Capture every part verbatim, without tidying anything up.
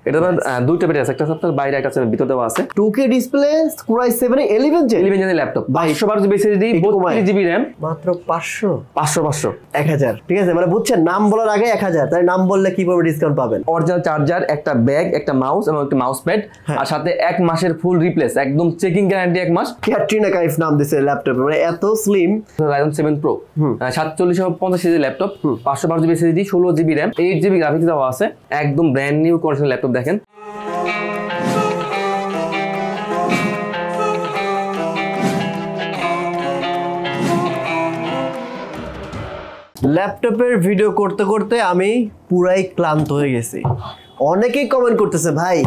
এটা দুইটা ব্যাটারি আছে, একটা আপনার বাইরে একটা ভিতরে দেওয়া আছে। Two K display, Core i seven eleven gen eleven জেনের ল্যাপটপ, পাঁচশো বারো জিবি এসএসডি, বত্রিশ জিবি র‍্যাম, মাত্র পাঁচশো পাঁচশো পাঁচশো এক হাজার। ঠিক আছে, মানে বুঝছেন নাম বলার আগে এক হাজার, তাই নাম বললে কি ভাবে ডিসকাউন্ট পাবেন। অরিজিনাল চার্জার, একটা ব্যাগ, একটা মাউস এবং একটা মাউস প্যাড, আর সাথে এক মাসের ফুল রিপ্লেস, একদম চেকিং গ্যারান্টি এক মাস। ক্যাটরিনা কাইফ নাম দিছে ল্যাপটপ, মানে এত স্লিম। রাইজন সেভেন প্রো, সাতচল্লিশ পঞ্চাশ সিরিজের ল্যাপটপ, পাঁচশো বারো জিবি এসএসডি, ষোলো GB RAM, eight GB graphics দেওয়া আছে, একদম ব্র্যান্ড নিউ কন্ডিশন ল্যাপটপ। দেখেন ল্যাপটপের ভিডিও করতে করতে আমি পুরাই ক্লান্ত হয়ে গেছি। অনেকেই কমেন্ট করতেছে, ভাই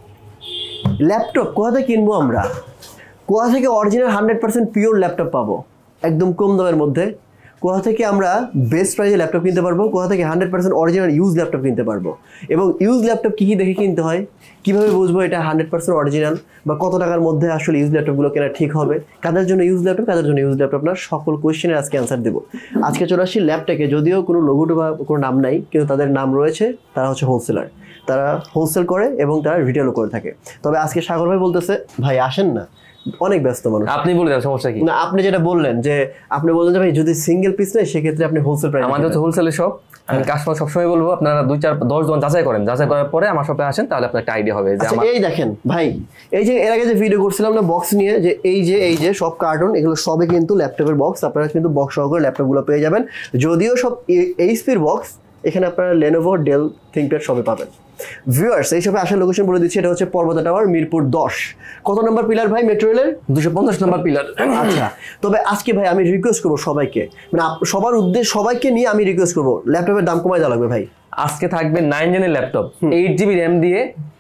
ল্যাপটপ কোথা থেকে কিনবো আমরা, কোথা থেকে original hundred percent pure laptop পাবো একদম কম দামের মধ্যে, কোথা থেকে আমরা বেস্ট প্রাইসে ল্যাপটপ কিনতে পারবো, কোথা থেকে hundred percent original use laptop কিনতে পারবো, এবং ইউজ ল্যাপটপ কী কী দেখে কিনতে হয়, কীভাবে বুঝবো এটা হান্ড্রেড পার্সেন্ট অরিজিনাল, বা কত টাকার মধ্যে আসলে ইউজ ল্যাপটপগুলো কেনা ঠিক হবে, কাদের জন্য ইউজ ল্যাপটপ, কাদের জন্য ইউজ ল্যাপটপ না, সকল কোয়েশ্চেনের আজকে অ্যান্সার দেবো। আজকে চলে আসছি ল্যাপটপে, যদিও কোনো লোগোটো বা কোনো নাম নাই, কিন্তু তাদের নাম রয়েছে, তারা হচ্ছে হোলসেলার, তারা হোলসেল করে এবং তারা রিটেলও করে থাকে। তবে আজকে সাগর ভাই বলতেছে, ভাই আসেন না, অনেক ব্যস্ত মানুষ, আপনি বলে দেন সমস্যা কি। না আপনি যেটা বললেন যে আপনি বললেন যে ভাই যদি সিঙ্গেল পিস নেই সেক্ষেত্রে আপনি হোলসেল প্রাইস, আমাদের হচ্ছে হোলসেলের শপ। আমি কাস্টমার সবসময় বলবো আপনারা দুই চার দশ জন যাচাই করেন, যাচাই করার পরে আমার শপে আসেন, তাহলে আপনার একটা আইডিয়া হবে যে আমার। এই দেখেন ভাই, এই যে এর আগে যে ভিডিও করছিলাম না বক্স নিয়ে, যে এই যে এই যে সব কার্টুন, এগুলো সবই কিন্তু ল্যাপটপের বক্স, আপনারা কিন্তু বক্স সহকারে ল্যাপটপগুলো পেয়ে যাবেন। যদিও সব এইচপির বক্স, এখানে আপনারা লেনোভো, ডেল, থিংকপ্যাড সবই পাবেন। ভিউয়ার্স, এই সবে আসার লোকেশন বলে দিচ্ছি, এটা হচ্ছে পর্বতা টাওয়ার, মিরপুর দশ। কত নম্বর পিলার ভাই মেট্রো রেলের? দুশো পঞ্চাশ নম্বর পিলার। আচ্ছা, তবে আজকে ভাই আমি রিকোয়েস্ট করবো সবাইকে, মানে সবার উদ্দেশ্য সবাইকে নিয়ে আমি রিকোয়েস্ট করবো, ল্যাপটপের দাম কমাই দেওয়া লাগবে ভাই। আজকে থাকবে নাইন জেনের ল্যাপটপ, এইট জিবি র্যাম দিয়ে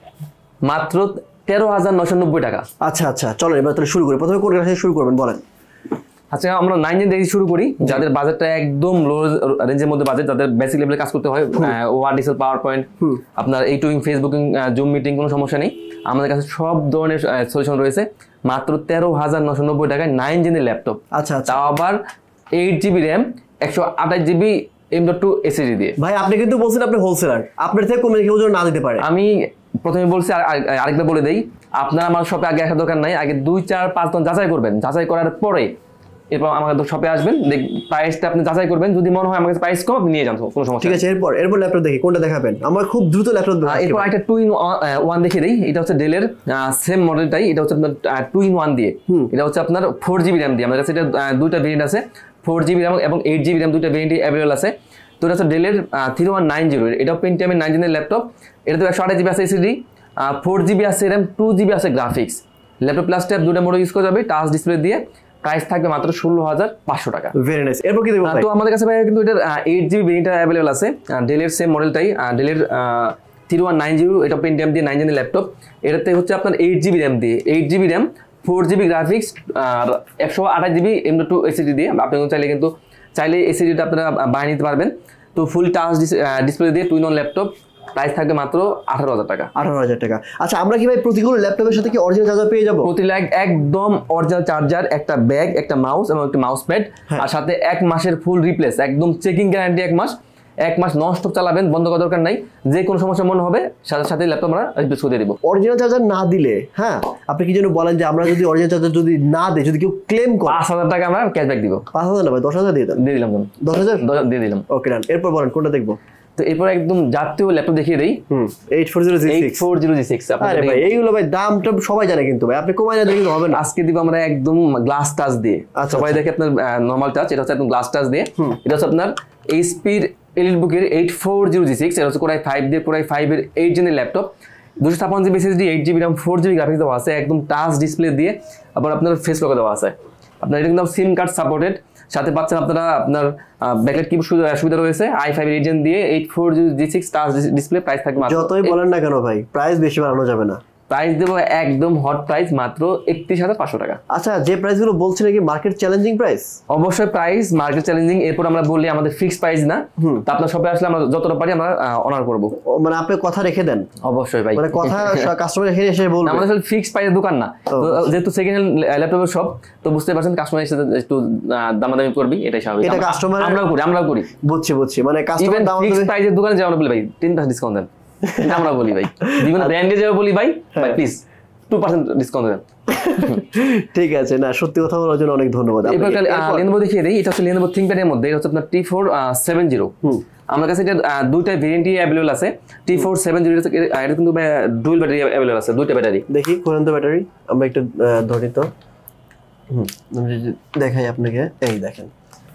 মাত্র তেরো হাজার নশো নব্বই টাকা। আচ্ছা আচ্ছা, চলো এবার তাহলে শুরু করি। প্রথমে কোন ক্লাস থেকে শুরু করবেন বলেন? আচ্ছা, আমরা নাইন জেন দিয়ে শুরু করি, যাদের বাজেটটা একদম লো রেঞ্জের মধ্যে বাজেট, যাদের বেসিক লেভেলে কাজ করতে হয়, ওয়ার্ড, এক্সেল, পাওয়ার পয়েন্ট, আপনার ইউটিউবিং, ফেসবুকিং, জুম মিটিং, কোনো সমস্যা নেই, আমাদের কাছে সব ধরনের সলিউশন রয়েছে। মাত্র তেরো হাজার নশো নব্বই টাকায় নাইন জেনের ল্যাপটপ। আচ্ছা, তাও আবার এইট জিবি র্যাম, একশো আঠাশ GB M dot two SSD দিয়ে। ভাই আপনি কিন্তু বলছেন আপনি হোলসেলার, আপনার থেকে কমে কেউ যেন না দিতে পারে। আমি প্রথমে বলছি, আরেকবার বলে দেই, আপনারা আমার শপে আগে আসার দরকার নাই, আগে দুই চার পাঁচ জন যাচাই করবেন, যাচাই করার পরে এরপর আমাদের শপে আসবেন, প্রাইসটা আপনি যাচাই করবেন, যদি মনে হয় আমাকে প্রাইস কম, আপনি নিয়ে যান, কোনো সমস্যা। ঠিক আছে, এরপর এরপর ল্যাপটপ দেখি, কোনটা দেখাবেন? আমার খুব দ্রুত ল্যাপটপ দেখাবেন। এরপর একটা টু ইন ওয়ান দেখিয়ে দিই, এটা হচ্ছে ডেলের সেম মডেলটাই, এটা হচ্ছে আপনার টু ইন ওয়ান দিয়ে, এটা হচ্ছে আপনার ফোর জিবি র্যাম দিয়ে, আমাদের কাছে এটা দুইটা ভেরিয়েন্ট আছে, ফোর জিবি র্যাম এবং এইট জিবি র্যাম, দুইটা ভেরিয়েন্টই অ্যাভেলেবল আছে। তো এটা হচ্ছে ডেলের থ্রি ওয়ান নাইন জিরো, এটাও পেন্টিয়ামের নাইন জেনের ল্যাপটপ, এটা তো একশো আঠাশ জিবি আছে এসএসডি, ফোর জিবি আছে র্যাম, টু জিবি আছে গ্রাফিক্স, ল্যাপটপ প্লাস ট্যাব দুটো মোডে ইউজ করা যাবে, টাচ ডিসপ্লে দিয়ে। প্রাইস থাকবে মাত্র ষোলো হাজার পাঁচশো টাকা। Very nice. এরপর কি দেবো? তো আমাদের কাছে ভাই কিন্তু এটার এইট জিবি ভেরিয়েন্ট অ্যাভেলেবল আছে, ডেলের সেম মডেলটাই, ডেলের থ্রি ওয়ান নাইন জিরো, এটা পেন্টিয়াম দিয়ে নাইন জেনের ল্যাপটপ, এটাতে হচ্ছে আপনার এইট জিবি র্যাম দিয়ে, eight GB RAM, four GB graphics, আর একশো আঠাশ GB M dot two SSD দিয়ে। আপনি চাইলে কিন্তু চাইলে এসএসডিটা আপনারা বানিয়ে নিতে পারবেন। তো ফুল টাচ ডিসপ্লে দিয়ে two in one laptop, price থাকবে মাত্র আঠারো হাজার টাকা। আঠারো হাজার টাকা। আচ্ছা, আমরা কি ভাই প্রতিগুলো ল্যাপটপের সাথে কি অরিজিনাল চার্জার পেয়ে যাবো? প্রতি লাখ একদম অরিজিনাল চার্জার, একটা ব্যাগ, একটা মাউস এবং একটা মাউস প্যাড, আর সাথে এক মাসের ফুল রিপ্লেস, একদম চেকিং গ্যারান্টি এক মাস, এক মাস নন স্টপ চালাবেন, বন্ধ করার দরকার নাই, যে কোনো সমস্যা মনে হবে সাথে সাথে ল্যাপটপ আমরা রিপ্লেস করে দেবো। অরিজিনাল চার্জার না দিলে, হ্যাঁ আপনি কি যেন বলেন যে আমরা যদি অরিজিনাল চার্জার যদি না দেয়, যদি কেউ ক্লেম করে, পাঁচ হাজার টাকা আমরা ক্যাশব্যাক দিব। পাঁচ হাজার না ভাই, দশ হাজার দিয়ে দেন। দিয়ে দিলাম, দশ হাজার দিয়ে দিলাম। ওকে ডান। এরপর বলেন কোনটা দেখবো? তো এরপর একদম জাতীয় ল্যাপটপ দেখিয়ে দেই, eight four zero G six. আরে ভাই এইগুলো ভাই দামটা সবাই জানে, কিন্তু ভাই আপনি কমাই না দিলে হবে না। আজকে দিব আমরা একদম গ্লাস টাচ দিয়ে, সবাই দেখে আপনার নরমাল টাচ, এটা হচ্ছে একদম গ্লাস টাচ দিয়ে। এটা হচ্ছে আপনার এইচপির এলিটবুকের eight four zero G six, এটা হচ্ছে কোরাই ফাইভ দিয়ে, কোরাই ফাইভ এর এইট জেনের ল্যাপটপ, দুশো ছাপ্পান্ন GB SSD, eight GB RAM, four GB graphics দেওয়া আছে, একদম টাচ ডিসপ্লে দিয়ে, আবার আপনার ফেস লক দেওয়া আছে। আপনার এটা কিন্তু সিম কার্ড সাপোর্টেড, সাথে পাচ্ছেন আপনারা আপনার ব্যাকলাইট কিবোর্ড সুবিধা রয়েছে, আই ফাইভ এর এজেন্ট দিয়ে, eight four G six touch display. Price থাকবে যতই বলেন না কেন ভাই, প্রাইস বেশি বাড়ানো যাবে না। প্রাইস দেবো একদম হট প্রাইস, মাত্র একত্রিশ হাজার পাঁচশো টাকা। আচ্ছা, যে প্রাইস গুলো বলছেন কি মার্কেট চ্যালেঞ্জিং প্রাইস? অবশ্যই প্রাইস মার্কেট চ্যালেঞ্জিং, এরপর আমরা বললি আমাদের ফিক্স প্রাইস না, তো আপনার শপে আসলে আমরা যতটা পারি আমরা অনার করব। মানে আপনি কথা রেখে দেন? অবশ্যই ভাই, মানে কথা কাস্টমার এসে এসে বলবে। আমাদের আসলে ফিক্স প্রাইসের দোকান না, তো যেহেতু সেকেন্ড হ্যান্ড ল্যাপটপের শপ, তো বুঝতে পারছেন কাস্টমার এসে একটু দামাদামি করবি, এটাই স্বাভাবিক। এটা কাস্টমার আমরাও করি, আমরাও করি। বুঝছি বুঝছি, মানে কাস্টমার দাম ফিক্স প্রাইসের দোকানে যাওয়া বলে ভাই টেন পার্সেন্ট ডিসকাউন্ট দেন। আমরা বলি ভাই বিভিন্ন ব্র্যান্ডে যাবে বলি ভাই ভাই প্লিজ টু পার্সেন্ট ডিসকাউন্ট দেন। ঠিক আছে, না সত্যি কথা বলার জন্য অনেক ধন্যবাদ। এবার Lenovo দেখিয়ে দেই, এটা হচ্ছে Lenovo ThinkPad এর মধ্যে, এটা হচ্ছে আপনার টি ফোর সেভেন্টি। আমার কাছে এটা দুইটা ভেরিয়েন্টই অ্যাভেলেবল আছে। টি ফোর সেভেন্টি এটা কিন্তু ডুয়াল ব্যাটারি অ্যাভেলেবল আছে, দুইটা ব্যাটারি। দেখি কোন তো ব্যাটারি আমরা একটু ধরি তো, হুম দেখাই আপনাকে, এই দেখেন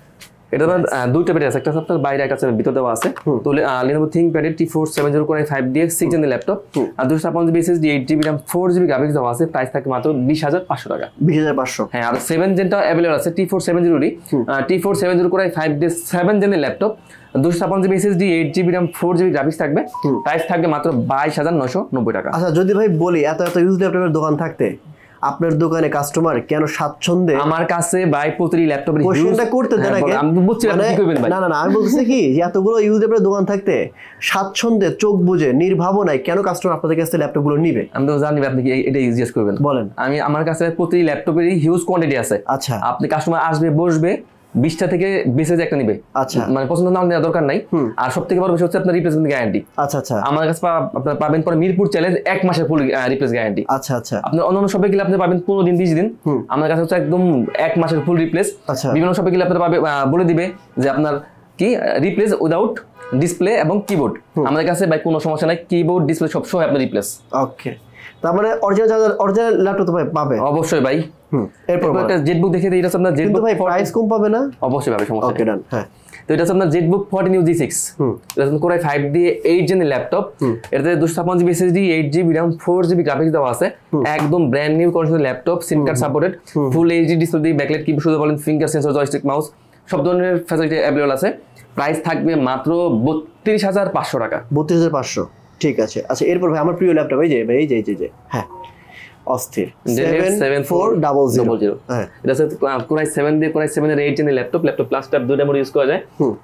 এটা দুইটা ব্যাটারি আছে, একটা আপনার বাইরে একটা ভিতরে দেওয়া আছে। তো Lenovo ThinkPad T four seventy core i five দিয়ে সিক্স জেনের ল্যাপটপ, আর দুশো ছাপ্পান্ন GB SSD, eight GB RAM, four GB graphics দেওয়া আছে। প্রাইস থাকে মাত্র বিশ হাজার পাঁচশো টাকা। বিশ হাজার পাঁচশো হ্যাঁ, আর সেভেন জেনটা অ্যাভেলেবল আছে টি ফোর সেভেন জিরোরই। T four seven zero core i five দিয়ে সেভেন জেনের ল্যাপটপ, দুশো ছাপ্পান্ন GB SSD, eight GB RAM, four GB graphics থাকবে। প্রাইস থাকবে মাত্র বাইশ হাজার নয়শো নব্বই টাকা। আচ্ছা, যদি ভাই বলি এত এত ইউজ ল্যাপটপের দোকান থাকতে আপনার দোকানে কাস্টমার কেন স্বাচ্ছন্দ্যে আমার কাছে ভাই প্রতিটি ল্যাপটপের কোশ্চেনটা করতে দেন আগে, আমি বুঝছি আপনি কি করবেন ভাই। না না না আমি বলছি কি যে এতগুলো ইউজ ল্যাপটপের দোকান থাকতে স্বাচ্ছন্দ্যে চোখ বুজে নির্ভাবনায় কেন কাস্টমার আপনাদের কাছে ল্যাপটপগুলো নিবে? আমি তো জানি আপনি কি এটা ইউজ করবেন, বলেন। আমি আমার কাছে প্রতিটি ল্যাপটপেরই হিউজ কোয়ান্টিটি আছে। আচ্ছা, আপনি কাস্টমার আসবে বসবে বিশটা থেকে বিশ একটা নিবে। আচ্ছা, মানে পছন্দ না নেওয়ার দরকার নাই। আর সব থেকে বড় বিষয় হচ্ছে আপনার রিপ্লেসমেন্ট গ্যারান্টি। আচ্ছা আচ্ছা, আমার কাছে আপনারা পাবেন পরে মিরপুর চ্যালেঞ্জ এক মাসের ফুল রিপ্লেস গ্যারান্টি। আচ্ছা আচ্ছা, আপনার অন্যান্য শপে গেলে আপনি পাবেন পনেরো দিন বিশ দিন, আমার কাছে হচ্ছে একদম এক মাসের ফুল রিপ্লেস। বিভিন্ন শপে গেলে আপনারা পাবে বলে দিবে যে আপনার কি রিপ্লেস উইদাউট ডিসপ্লে এবং কিবোর্ড। আমাদের কাছে ভাই কোনো সমস্যা নাই, কিবোর্ড ডিসপ্লে সব সহ আপনার রিপ্লেস। ওকে, তার মানে অরিজিনাল অরিজিনাল ল্যাপটপ তো ভাই পাবে অবশ্যই ভাই। হুম, এরপর একটা জেটবুক দেখে দিই, এটা আপনার জেটবুক ভাই প্রাইস কম পাবে না? অবশ্যই পাবে, সমস্যা ওকে ডান। হ্যাঁ, তো এটা হচ্ছে আপনার ZBook fourteen U G six, এটা কোরাই ফাইভ দিয়ে এইট জেনের ল্যাপটপ। এটাতে দুশো ছাপ্পান্ন GB SSD, eight GB RAM, four GB graphics দেওয়া আছে। একদম ব্র্যান্ড নিউ কন্ডিশনের laptop, SIM card supported, full HD display দিয়ে ব্যাকলাইট কি শুধু বলেন, ফিঙ্গার সেন্সর, জয়স্টিক, মাউস সব ধরনের ফ্যাসিলিটি অ্যাভেলেবল আছে। প্রাইস থাকবে মাত্র বত্রিশ হাজার পাঁচশো টাকা। বত্রিশ হাজার পাঁচশো, ঠিক আছে। আচ্ছা, এরপর ভাই আমার প্রিয় ল্যাপটপ এই যে ভাই, এই যে এই যে হ্যাঁ অস্থির সেভেন ফোর ডাবল জিরো। হ্যাঁ, এটা হচ্ছে কোরাই সেভেন দিয়ে কোরাই সেভেন এর এইট জেনের ল্যাপটপ। ল্যাপটপ প্লাস ট্যাব দুইটা মোড ইউজ করা যায়।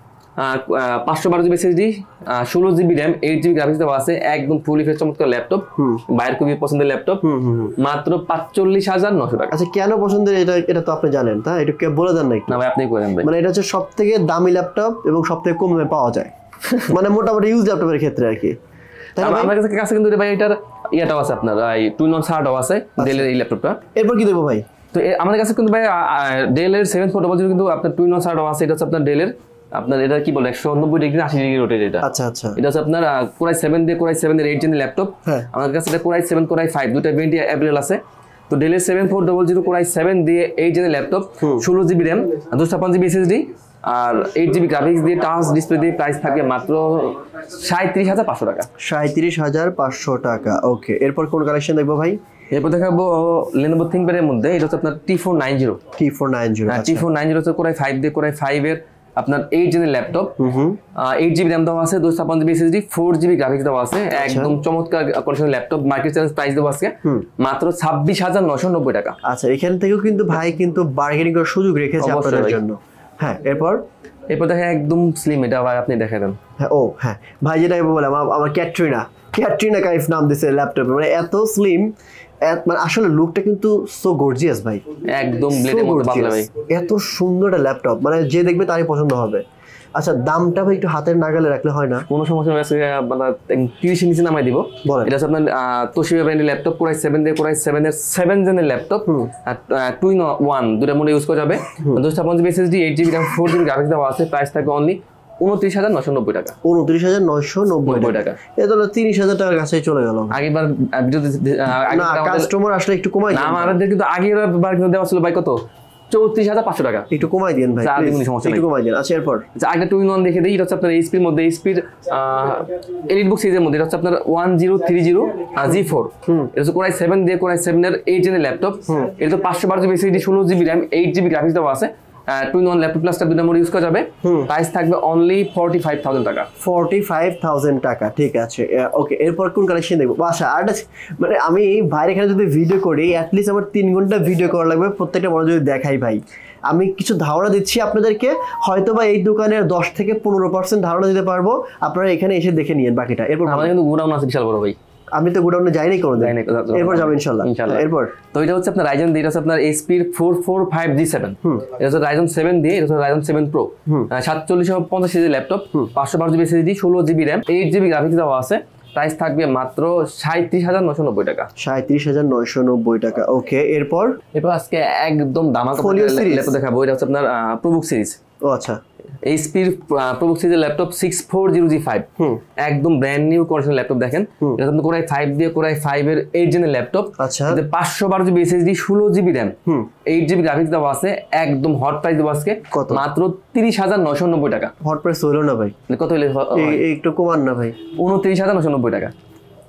পাঁচশো বারো জিবি এসএসডি, ষোলো GB RAM, eight GB graphics দেওয়া আছে। একদম ফুলি ফ্রেশ চমৎকার ল্যাপটপ, বাইরের খুবই পছন্দের ল্যাপটপ, মাত্র পাঁচচল্লিশ হাজার নশো টাকা। আচ্ছা, কেন পছন্দের এটা এটা তো আপনি জানেন, তা এটা কে বলে দেন না? না ভাই, আপনি করেন ভাই। মানে এটা হচ্ছে সব থেকে দামি ল্যাপটপ এবং সব থেকে কম দামে পাওয়া যায়, মানে মোটামুটি ইউজ ল্যাপটপের ক্ষেত্রে আর কি। আমার কাছে কাছে কিন্তু ভাই এটার ইয়াটাও আছে, আপনার এই টুইন অন শার্টও আছে ডেলের এই ল্যাপটপটা। এরপর কি দেবো ভাই? তো আমাদের কাছে কিন্তু ভাই ডেলের সেভেন ফোর ডাবল জিরো কিন্তু আপনার টুইন অন শার্টও আছে। এটা হচ্ছে আপনার ডেলের, আপনার এটা কি বলে একশো নব্বই ডিগ্রি আশি ডিগ্রি রোটেট। এটা আচ্ছা আচ্ছা, এটা হচ্ছে আপনার কোরাই সেভেন দিয়ে কোরাই সেভেন এর এইট জেনের ল্যাপটপ। আমাদের কাছে এটা কোরাই সেভেন কোরাই ফাইভ দুইটা ভেরিয়েন্ট অ্যাভেলেবল আছে। তো ডেলের seven four double zero core i seven দিয়ে এইট জেনের ল্যাপটপ, ষোলো জিবি র্যাম, দুশো ছাপ্পান্ন জিবি এসএসডি, আর এইট জিবি গ্রাফিক্স দিয়ে টাচ ডিসপ্লে দিয়ে প্রাইস থাকে মাত্র সাঁত্রিশ হাজার পাঁচশো টাকা। সাঁত্রিশ হাজার পাঁচশো টাকা। ওকে, এরপর কোন কালেকশন দেখবো ভাই? এরপর দেখাবো Lenovo ThinkPad এর মধ্যে, এটা হচ্ছে আপনার T four nine zero. T four nine zero, T four nine zero হচ্ছে কোরাই ফাইভ দিয়ে কোরাই ফাইভ এর আপনার এইট জেনের ল্যাপটপ, এইট জিবি র্যাম দেওয়া আছে, দুশো ছাপ্পান্ন GB SSD, four GB graphics দেওয়া আছে। একদম চমৎকার কন্ডিশনের ল্যাপটপ। মার্কেট চ্যালেঞ্জ প্রাইস দেওয়া আছে মাত্র ছাব্বিশ হাজার নয়শো নব্বই টাকা। আচ্ছা, এখান থেকেও কিন্তু ভাই কিন্তু বার্গেনিং করার সুযোগ রেখেছে আপনাদের জন্য। হ্যাঁ, এরপর এরপর দেখেন একদম স্লিম, এটা ভাই আপনি দেখে দেন। হ্যাঁ, ও হ্যাঁ ভাই, যেটা বললাম আমার ক্যাটরিনা ক্যাটরিনা কাইফ নাম দিছে ল্যাপটপে, মানে এত স্লিম, মানে আসলে লুকটা কিন্তু সো গর্জিয়াস ভাই, একদম ব্লেডের মতো পাতলা ভাই। এত সুন্দর একটা ল্যাপটপ, মানে যে দেখবে তারই পছন্দ হবে। আচ্ছা, দামটা ভাই একটু হাতের নাগালে রাখলে হয় না? কোনো সমস্যা নেই, মানে তিরিশের নিচে নামাই দিব। এটা হচ্ছে আপনার তোশিবা ব্র্যান্ডের ল্যাপটপ, কোরাই সেভেন দিয়ে কোরাই সেভেন এর সেভেন জেনের ল্যাপটপ, টু ইন ওয়ান দুটা মোডে ইউজ করা যাবে। দুশো ছাপ্পান্ন GB SSD, eight GB RAM, four GB graphics দেওয়া আছে। প্রাইস থাকে অনলি উনত্রিশ হাজার নয়শো নব্বই টাকা। উনত্রিশ হাজার নয়শো নব্বই টাকা, এটা তো তিরিশ হাজার টাকার কাছে চলে গেল। আগেবার কাস্টমার আসলে একটু কমাই না, আমাদের কিন্তু আগের বার কিন্তু দেওয়া ছিল ভাই কত, চৌত্রিশ হাজার পাঁচশো টাকা। একটু কমাই দিন ভাই, একটু কমাই দিন। আচ্ছা, এরপর একটা টু ইন ওয়ান দেখে দিই, এটা হচ্ছে আপনার এইচপির মধ্যে, এইচপির এলিট বুক সিরিজের মধ্যে, এটা হচ্ছে আপনার one zero three zero G four. এটা হচ্ছে কোরাই সেভেন দিয়ে কোরাই সেভেন এর এইট জেনের ল্যাপটপ। এটা তো পাঁচশো বারো জিবি এসএসডি, ষোলো GB RAM, eight GB graphics দেওয়া আছে। Two in one laptop plus tab দুটো মোড ইউজ করা যাবে। প্রাইস থাকবে অনলি ফর্টি ফাইভ থাউজেন্ড টাকা। ফর্টি ফাইভ থাউজেন্ড টাকা, ঠিক আছে। ওকে, এরপর কোন কালেকশন দেখবো? বাসা আর মানে আমি বাইরে এখানে যদি ভিডিও করি অ্যাটলিস্ট আমার তিন ঘন্টা ভিডিও করা লাগবে, প্রত্যেকটা মনে যদি দেখাই ভাই। আমি কিছু ধারণা দিচ্ছি আপনাদেরকে, হয়তো বা এই দোকানের দশ থেকে পনেরো পার্সেন্ট ধারণা দিতে পারবো, আপনারা এখানে এসে দেখে নিন বাকিটা। এরপর আমাদের কিন্তু গোডাউন আছে বিশাল বড় ভাই, আমি তো গোডাউনে যাইনি কোনো দিন, এরপর যাবো ইনশাআল্লাহ। এরপর তো এটা হচ্ছে আপনার রাইজেন দিয়ে, এটা হচ্ছে আপনার HP four four five G seven, এটা হচ্ছে রাইজেন সেভেন দিয়ে, এটা হচ্ছে রাইজেন সেভেন প্রো, সাতচল্লিশ পঞ্চাশ সিরিজের ল্যাপটপ, পাঁচশো বারো জিবি এসএসডি, ষোলো GB RAM, eight GB graphics দেওয়া আছে। প্রাইস থাকবে মাত্র সাঁত্রিশ হাজার নয়শো নব্বই টাকা। সাঁত্রিশ হাজার নয়শো নব্বই টাকা। ওকে, এরপর এরপর আজকে একদম দামাকা ল্যাপটপ দেখাবো। এটা হচ্ছে আপনার প্রবুক সিরিজ। ও আচ্ছা, এইচপির প্রবুক সিরিজের laptop six four zero G five, একদম ব্র্যান্ড নিউ কন্ডিশন ল্যাপটপ। দেখেন এটা কিন্তু কোরাই ফাইভ দিয়ে কোরাই ফাইভ এর এইট জেনের ল্যাপটপ। আচ্ছা, পাঁচশো বারো জিবি এসএসডি, ষোলো GB RAM, eight GB graphics দেওয়া আছে। একদম হট প্রাইস দেওয়া আজকে কত? মাত্র তিরিশ হাজার নয়শো নব্বই টাকা। হট প্রাইস হলো না ভাই? কত হলে একটু কমান না ভাই? উনত্রিশ হাজার নয়শো নব্বই টাকা।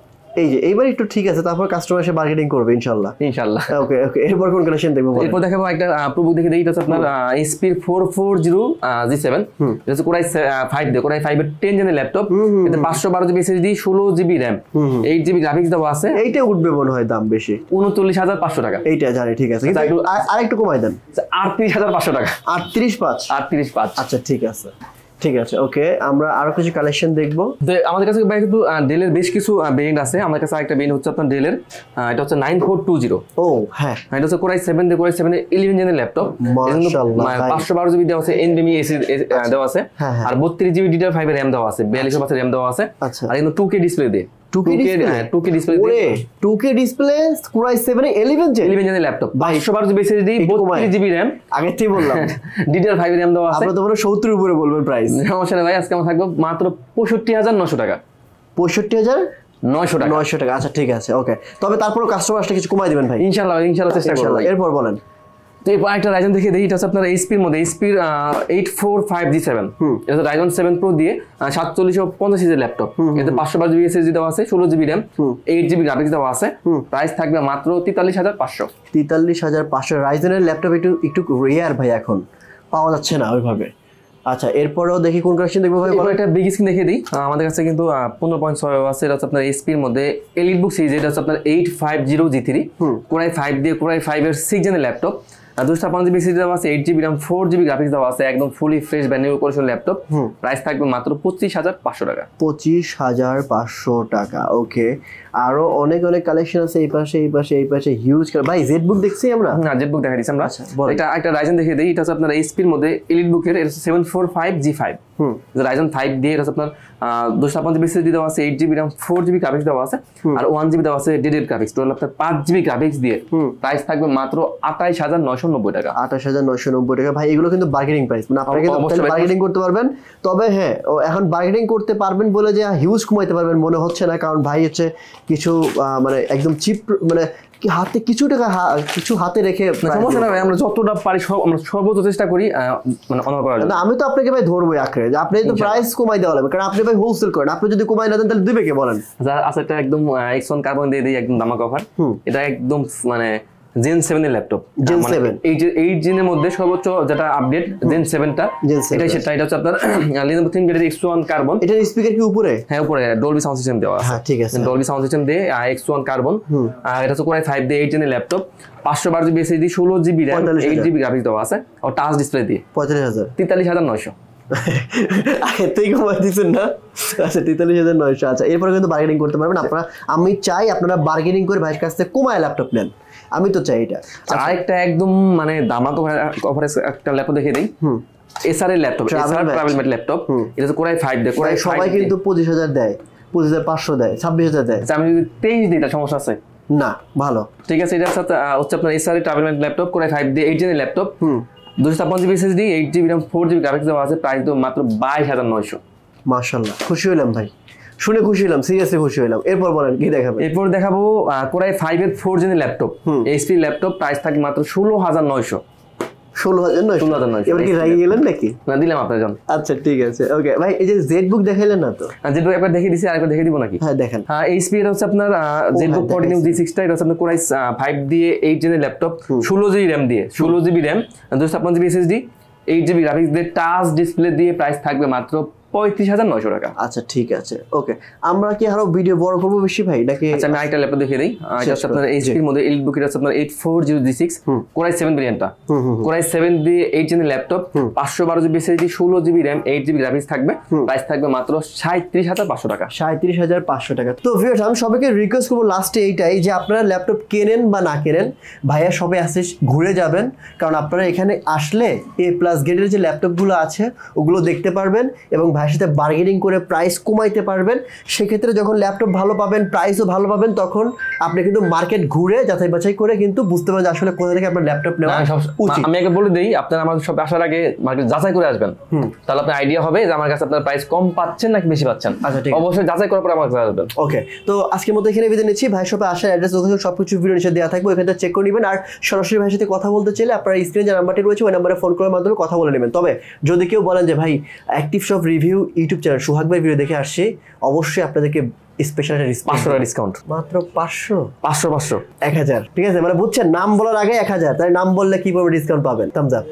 এই যে এইবার একটু ঠিক আছে, তারপর কাস্টমার এসে বার্গেনিং করবে ইনশাআল্লাহ ইনশাআল্লাহ। ওকে ওকে, এরপর কোন কালেকশন দেখবো? এরপর দেখাবো একটা প্রবুক দেখে দেই। এটা হচ্ছে আপনার HP four four zero G seven. এটা হচ্ছে কোরাই ফাইভ দিয়ে কোরাই ফাইভ এর টেন জেনের ল্যাপটপ। এতে পাঁচশো বারো জিবি এসএসডি, ষোলো GB RAM, eight GB graphics দেওয়া আছে। এইটা উঠবে মনে হয় দাম বেশি, উনচল্লিশ হাজার পাঁচশো টাকা। এইটা জানি, ঠিক আছে, আর একটু কমাই দেন। আটত্রিশ হাজার পাঁচশো টাকা। আটত্রিশ পাঁচ আটত্রিশ পাঁচ। আচ্ছা ঠিক আছে ঠিক আছে। ওকে, আমরা আরো কিছু কালেকশন দেখবো। আমাদের কাছে কিন্তু ডেলের বেশ কিছু ভেরিয়েন্ট আছে। আমাদের কাছে একটা ভেরিয়েন্ট হচ্ছে আপনার ডেলের, এটা হচ্ছে নাইন ফোর টু জিরো। ও হ্যাঁ, এটা হচ্ছে কোরাই সেভেন দিয়ে কোরাই সেভেন ইলেভেন জেনের ল্যাপটপ। পাঁচশো বারো জিবি দেওয়া আছে, এনভিএমই এসি দেওয়া আছে, আর বত্রিশ জিবি ডিডিআর ফাইভ এর র্যাম দেওয়া আছে, বিয়াল্লিশ পাঁচের র্যাম দেওয়া আছে। আর কিন্তু টু কে ডিসপ্লে দিয়ে টু কে ডিসপ্লে দিয়ে two K display core i seven eleven gen eleven জেনের ল্যাপটপ, পাঁচশো বারো জিবি এসএসডি, বত্রিশ জিবি র্যাম। আগে ঠিক বললাম, ডিডিআর ফাইভ এর র্যাম দেওয়া আছে। আপনারা তো বলে সত্তর উপরে বলবেন প্রাইস। সমস্যা নেই ভাই, আজকে আমরা থাকবো মাত্র পঁয়ষট্টি হাজার নয়শো টাকা। পঁয়ষট্টি হাজার নয়শো টাকা নয়শো টাকা। আচ্ছা ঠিক আছে, ওকে। তবে তারপরও কাস্টমার আসলে কিছু কমাই দিবেন ভাই ইনশাআল্লাহ ইনশাআল্লাহ চেষ্টা করব। এরপর বলেন। তো এরপর একটা রাইজন দেখে দিই। এটা হচ্ছে আপনার এইচপির মধ্যে এইচপির eight four five G seven. এটা হচ্ছে রাইজন সেভেন প্রো দিয়ে সাতচল্লিশশো পঞ্চাশ সিজের ল্যাপটপ। এতে পাঁচশো বারো জিবি এসএসডি দেওয়া আছে, ষোলো GB RAM, eight GB graphics দেওয়া আছে। প্রাইস থাকবে মাত্র তেতাল্লিশ হাজার পাঁচশো। তেতাল্লিশ হাজার পাঁচশো। রাইজনের ল্যাপটপ একটু একটু রেয়ার ভাই, এখন পাওয়া যাচ্ছে না ওইভাবে। আচ্ছা, এরপরেও দেখি কোন কালেকশন দেখবো ভাই। একটা বিগ স্ক্রিন দেখিয়ে দিই। আমাদের কাছে কিন্তু পনেরো পয়েন্ট ছয় আছে। এটা হচ্ছে আপনার এইচপির মধ্যে এলিট বুক সিরিজ। এটা হচ্ছে আপনার eight five zero G three, core i five দিয়ে কোরাই ফাইভ এর সিক্স জেনের ল্যাপটপ। দুশো ছাপ্পান্ন জিবি এসএসডি দেওয়া আছে, eight GB RAM, four GB graphics দেওয়া আছে। একদম fully fresh brand new condition laptop. Price থাকবে মাত্র পঁচিশ হাজার পাঁচশো টাকা। পঁচিশ হাজার পাঁচশো টাকা। ওকে, আরো অনেক অনেক কালেকশন আছে এই পাশে এই পাশে এই পাশে হিউজ। ভাই জেড বুক দেখছি আমরা? না, জেড বুক দেখা দিচ্ছি আমরা। এটা একটা রাইজন দেখিয়ে দিই। এটা হচ্ছে আপনার এইচপির মধ্যে এলিট বুকের, এটা হচ্ছে seven four five G five. হুম, রাইজন ফাইভ দিয়ে এটা হচ্ছে আপনার দুশো ছাপ্পান্ন জিবি এসএসডি দেওয়া আছে, eight GB RAM, four GB graphics দেওয়া আছে, আর ওয়ান জিবি দেওয়া আছে ডেডিকেটেড গ্রাফিক্স। টোটাল আপনার পাঁচ জিবি গ্রাফিক্স দিয়ে প্রাইস থাকবে মাত্র আঠাইশ হাজার নয়শো নব্বই টাকা। আঠাশ হাজার নয়শো নব্বই টাকা। ভাই এগুলো কিন্তু বার্গেনিং প্রাইস, মানে আপনারা কিন্তু বার্গেনিং করতে পারবেন। তবে হ্যাঁ, এখন বার্গেনিং করতে পারবেন বলে যে হিউজ কমাইতে পারবেন মনে হচ্ছে না, কারণ ভাই হচ্ছে কিছু মানে একদম চিপ, মানে হাতে কিছু টাকা কিছু হাতে রেখে। সমস্যা না ভাই, আমরা যতটা পারি সব আমরা সর্বোচ্চ চেষ্টা করি মানে অনার করার জন্য। আমি তো আপনাকে ভাই ধরবোই আঁকড়ে যে আপনি তো প্রাইস কমাই দেওয়া লাগবে, কারণ আপনি ভাই হোলসেল করেন। আপনি যদি কমাই না দেন তাহলে দিবে কে বলেন? আচ্ছা, এটা একদম এক্স ওয়ান কার্বন দিয়ে দিই, একদম দামাক অফার। এটা একদম মানে জেন সেভেন এর ল্যাপটপ। জেন সেভেন এইট জেনের মধ্যে সর্বোচ্চ যেটা আপডেট জেন সেভেনটা, এটাই সেটা। এটা হচ্ছে আপনার Lenovo ThinkPad X one carbon. এটার স্পিকার কি উপরে? হ্যাঁ, উপরে ডলবি সাউন্ড সিস্টেম দেওয়া আছে। হ্যাঁ ঠিক আছে, ডলবি সাউন্ড সিস্টেম দিয়ে এক্স ওয়ান কার্বন। আর এটা হচ্ছে কোরাই ফাইভ দিয়ে এইট জেনের ল্যাপটপ, পাঁচশো বারো জিবি এসএসডি, ষোলো GB RAM, eight GB graphics দেওয়া আছে, আর টাচ ডিসপ্লে দিয়ে পঁয়তাল্লিশ হাজার তেতাল্লিশ হাজার নয়শো। এতেই কমাই দিচ্ছেন না? আচ্ছা, তেতাল্লিশ হাজার নয়শো। আচ্ছা, এরপরে কিন্তু বার্গেনিং করতে পারবেন আপনারা। আমি চাই আপনারা বার্গেনিং করে ভাইয়ের কাছ থেকে কমায় ল্যাপটপ নেন, আমি তো চাই এটা। আরেকটা একদম মানে দামাক অফারে একটা ল্যাপটপ দেখে দিই। এসআর এর laptop, Acer TravelMate laptop. এটা তো কোরাই ফাইভ দেয়, কোরাই সবাই কিন্তু পঁচিশ হাজার দেয়, পঁচিশ হাজার পাঁচশো দেয়, ছাব্বিশ হাজার দেয়। আমি যদি তেইশ দিই তার সমস্যা আছে না? ভালো, ঠিক আছে। এটা হচ্ছে আপনার Acer TravelMate laptop, core i five দিয়ে এইট জেনের ল্যাপটপ, দুশো ছাপ্পান্ন GB SSD, eight GB RAM, four GB graphics দেওয়া আছে। প্রাইস তো মাত্র বাইশ হাজার নয়শো। মাশাআল্লাহ, খুশি হলাম ভাই, শুনে খুশি হলাম, সিরিয়াসলি খুশি হলাম। এরপর বলেন কি দেখাবেন? এরপর দেখাবো কোরাই ফাইভ এর ফোর জেনের ল্যাপটপ, এইচপি ল্যাপটপ। প্রাইস থাকে মাত্র ষোলো হাজার নয়শো। ষোলো হাজার নয় ষোলো হাজার নয়শো। এবার কি রাগিয়ে গেলেন নাকি? না, দিলাম আপনার জন্য। আচ্ছা ঠিক আছে, ওকে ভাই। এই যে জেড বুক দেখাইলেন না তো? জেড বুক একবার দেখে দিছি, আরেকবার দেখে দিব নাকি? হ্যাঁ দেখেন। হ্যাঁ, এইচপি এর হচ্ছে আপনার জেড বুক ফোরটিন জি সিক্সটা। এটা হচ্ছে আপনার কোরাই ফাইভ দিয়ে এইট জেনের ল্যাপটপ, ষোলো জিবি র্যাম দিয়ে, ষোলো জিবি র্যাম, দুশো ছাপ্পান্ন GB SSD, eight GB graphics দিয়ে, টাচ ডিসপ্লে দিয়ে। প্রাইস থাকবে মাত্র পঁয়ত্রিশ হাজার নয়শো টাকা। আচ্ছা ঠিক আছে, ওকে। আমরা কি আরো ভিডিও বড় করবো বেশি ভাই নাকি? আচ্ছা, আমি আরেকটা ল্যাপটপ দেখিয়ে দিই। এটা হচ্ছে আপনার এইচপির মধ্যে এলিট বুক। এটা হচ্ছে আপনার eight four zero G six, core i seven ভেরিয়েন্টটা। কোরাই সেভেন দিয়ে এইট জেনের ল্যাপটপ, পাঁচশো বারো জিবি এসএসডি, ষোলো GB RAM, eight GB graphics থাকবে। প্রাইস থাকবে মাত্র সাঁত্রিশ হাজার পাঁচশো টাকা। সাঁত্রিশ হাজার পাঁচশো টাকা। তো ভিউয়ার্স, আমি সবাইকে রিকোয়েস্ট করবো লাস্টে এইটাই, যে আপনারা ল্যাপটপ কেনেন বা না কেনেন, ভাইয়া সবাই আসে ঘুরে যাবেন, কারণ আপনারা এখানে আসলে এ প্লাস গ্রেডের যে ল্যাপটপগুলো আছে ওগুলো দেখতে পারবেন, এবং ভাই ভাইয়ের সাথে বার্গেনিং করে প্রাইস কমাইতে পারবেন। সেক্ষেত্রে যখন ল্যাপটপ ভালো পাবেন, প্রাইসও ভালো পাবেন, তখন আপনি কিন্তু মার্কেট ঘুরে যাচাই বাছাই করে কিন্তু বুঝতে পারবেন আসলে কোথা থেকে আপনার ল্যাপটপ নেওয়া উচিত। আমি আগে বলে দিই, আপনারা আমার সব আসার আগে মার্কেট যাচাই করে আসবেন, তাহলে আপনার আইডিয়া হবে যে আমার কাছে আপনার প্রাইস কম পাচ্ছেন নাকি বেশি পাচ্ছেন। আচ্ছা ঠিক অবশ্যই যাচাই করার পর আমার কাছে আসবেন। ওকে, তো আজকের মতো এখানে বিদায় নিচ্ছি। ভাই শপে আসার অ্যাড্রেস লোকেশন সবকিছু ভিডিও নিচে দেওয়া থাকবে, ওখানে চেক করে নেবেন। আর সরাসরি ভাইয়ের সাথে কথা বলতে চাইলে আপনারা স্ক্রিনে যে নাম্বারটি রয়েছে ওই নাম্বারে ফোন করার মাধ্যমে কথা বলে নেবেন। তবে যদি কেউ বলেন যে ভাই active shop review YouTube channel Sohag ভাই ভিডিও দেখে আসছি, অবশ্যই আপনাদেরকে স্পেশাল পাঁচশো টাকা ডিসকাউন্ট, মাত্র পাঁচশো পাঁচশো পাঁচশো এক হাজার, ঠিক আছে? মানে বুঝছেন, নাম বলার আগে এক হাজার, তাই নাম বললে কি পাবে ডিসকাউন্ট পাবেন। Thumbs up.